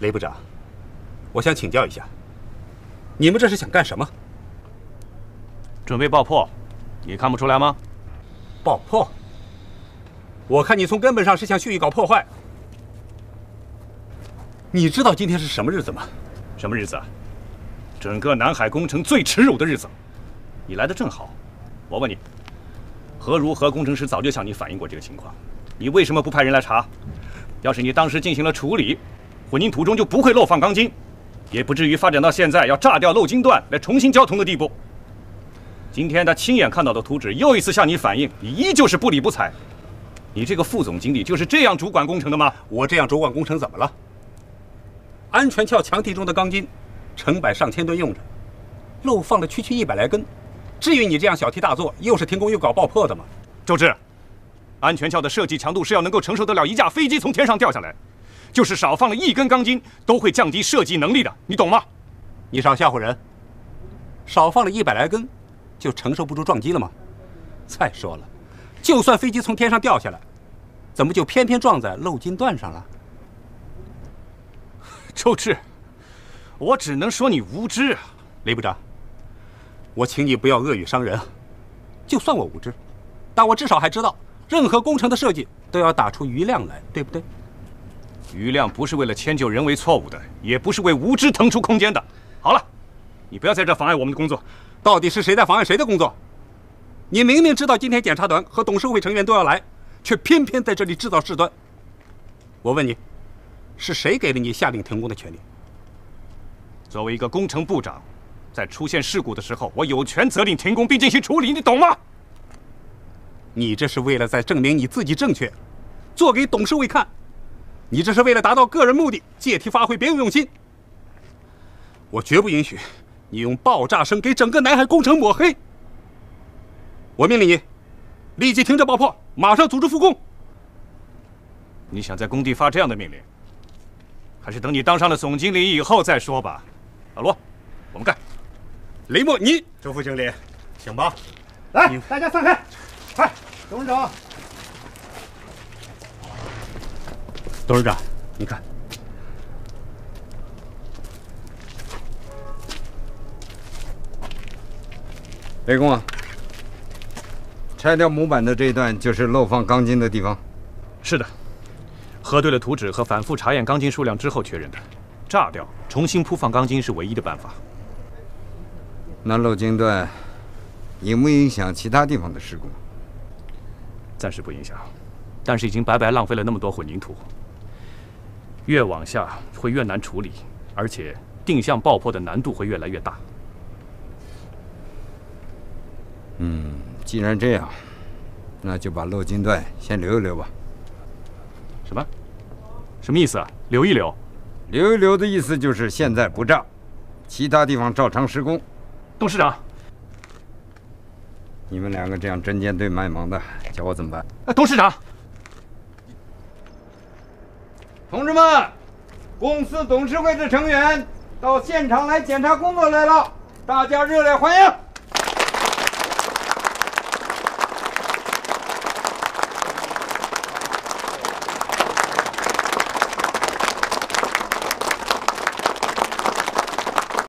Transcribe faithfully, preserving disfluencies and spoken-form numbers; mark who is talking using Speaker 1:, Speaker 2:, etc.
Speaker 1: 雷部长，我想请教一下，你们这是想干什么？
Speaker 2: 准备爆破，你看不出来吗？
Speaker 1: 爆破？我看你从根本上是想蓄意搞破坏。你知道今天是什么日子吗？
Speaker 2: 什么日子啊？整个南海工程最耻辱的日子。你来的正好。我问你，何如何工程师早就向你反映过这个情况，你为什么不派人来查？要是你当时进行了处理，混凝土中就不会漏放钢筋，也不至于发展到现在要炸掉漏筋段来重新交通的地步。今天他亲眼看到的图纸又一次向你反映，你依旧是不理不睬。你这个副总经理就是这样主管工程的吗？
Speaker 1: 我这样主管工程怎么了？安全壳墙体中的钢筋，成百上千吨用着，漏放了区区一百来根，至于你这样小题大做，又是停工又搞爆破的吗？
Speaker 2: 周志，安全壳的设计强度是要能够承受得了一架飞机从天上掉下来，就是少放了一根钢筋，都会降低设计能力的，你懂吗？
Speaker 1: 你少吓唬人！少放了一百来根，就承受不住撞击了吗？再说了，就算飞机从天上掉下来，怎么就偏偏撞在漏筋段上了？
Speaker 2: 周志，我只能说你无知啊！
Speaker 1: 雷部长，我请你不要恶语伤人。就算我无知，但我至少还知道，任何工程的设计都要打出余量来，对不对？
Speaker 2: 余量不是为了迁就人为错误的，也不是为无知腾出空间的。好了，你不要在这妨碍我们的工作。
Speaker 1: 到底是谁在妨碍谁的工作？你明明知道今天检察团和董事会成员都要来，却偏偏在这里制造事端。我问你，是谁给了你下令停工的权利？
Speaker 2: 作为一个工程部长，在出现事故的时候，我有权责令停工并进行处理，你懂吗？
Speaker 1: 你这是为了在证明你自己正确，做给董事会看。你这是为了达到个人目的，借题发挥，别有用心。我绝不允许你用爆炸声给整个南海工程抹黑。我命令你，立即停止爆破，马上组织复工。
Speaker 2: 你想在工地发这样的命令，还是等你当上了总经理以后再说吧。老罗，我们干。
Speaker 1: 雷默，你
Speaker 3: 周副经理，请吧。
Speaker 4: 来，大家散开。快，董事长。
Speaker 1: 董事长，你看，
Speaker 5: 雷公啊，拆掉模板的这一段就是漏放钢筋的地方。
Speaker 2: 是的，核对了图纸和反复查验钢筋数量之后确认的。炸掉，重新铺放钢筋是唯一的办法。
Speaker 5: 那漏筋段影不影响其他地方的施工？
Speaker 2: 暂时不影响，但是已经白白浪费了那么多混凝土。越往下会越难处理，而且定向爆破的难度会越来越大。
Speaker 5: 嗯，既然这样，那就把漏筋段先留一留吧。
Speaker 2: 什么？什么意思啊？留一留？
Speaker 5: 留一留的意思就是现在不炸，其他地方照常施工。
Speaker 2: 董事长，
Speaker 5: 你们两个这样针尖对麦芒的，叫我怎么办？
Speaker 2: 啊，董事长。
Speaker 5: 同志们，公司董事会的成员到现场来检查工作来了，大家热烈欢迎！